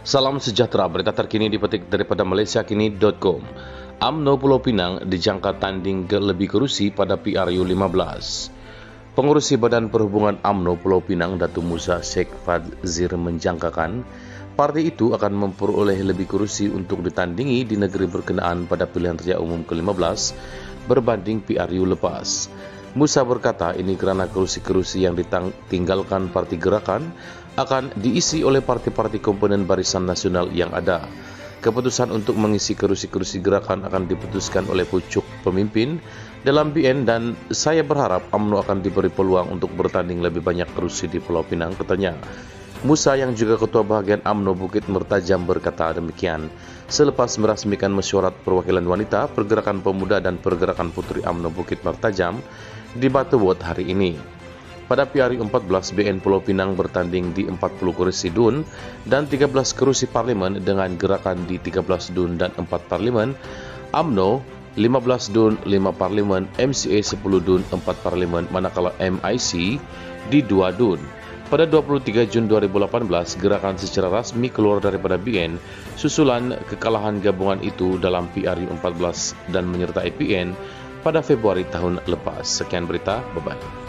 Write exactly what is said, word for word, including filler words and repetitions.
Salam sejahtera, berita terkini dipetik daripada malaysia kini dot com. U M N O Pulau Pinang dijangka tanding ke lebih kerusi pada P R U lima belas. Pengurusi Badan Perhubungan U M N O Pulau Pinang, Datuk Musa Sheikh Fadzir menjangkakan parti itu akan memperoleh lebih kerusi untuk ditandingi di negeri berkenaan pada pilihan raya umum ke lima belas berbanding P R U lepas. Musa berkata ini kerana kerusi-kerusi yang ditinggalkan Parti Gerakan akan diisi oleh parti-parti komponen Barisan Nasional yang ada. Keputusan untuk mengisi kerusi-kerusi gerakan akan diputuskan oleh pucuk pemimpin dalam B N dan saya berharap U M N O akan diberi peluang untuk bertanding lebih banyak kerusi di Pulau Pinang, katanya. Musa yang juga Ketua Bahagian U M N O Bukit Mertajam berkata demikian selepas merasmikan mesyuarat perwakilan wanita, pergerakan pemuda dan pergerakan putri U M N O Bukit Mertajam di Batu Wot hari ini. Pada P R U empat belas, B N Pulau Pinang bertanding di empat puluh kerusi D U N dan tiga belas kerusi parlimen dengan gerakan di tiga belas D U N dan empat parlimen, U M N O lima belas D U N, lima parlimen, M C A sepuluh D U N, empat parlimen, manakala M I C di dua D U N. Pada dua puluh tiga Jun dua ribu lapan belas, gerakan secara rasmi keluar daripada B N susulan kekalahan gabungan itu dalam P R U empat belas dan menyertai P N pada Februari tahun lepas. Sekian berita, bye-bye.